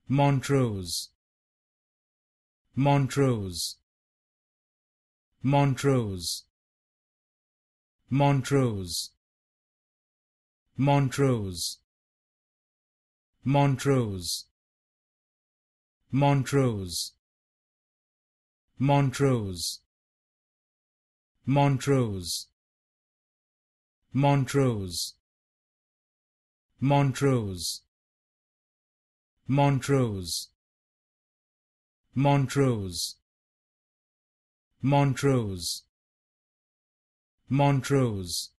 Montrose, Montrose, Montrose, Montrose, Montrose, Montrose, Montrose, Montrose, Montrose, Montrose, Montrose, Montrose, Montrose, Montrose, Montrose,